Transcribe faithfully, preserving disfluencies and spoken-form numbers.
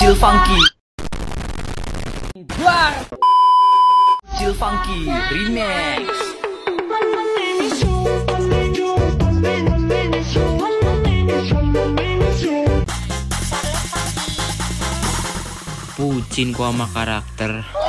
Chill Funky. Chill Funky Remix. Pucin ko sama karakter.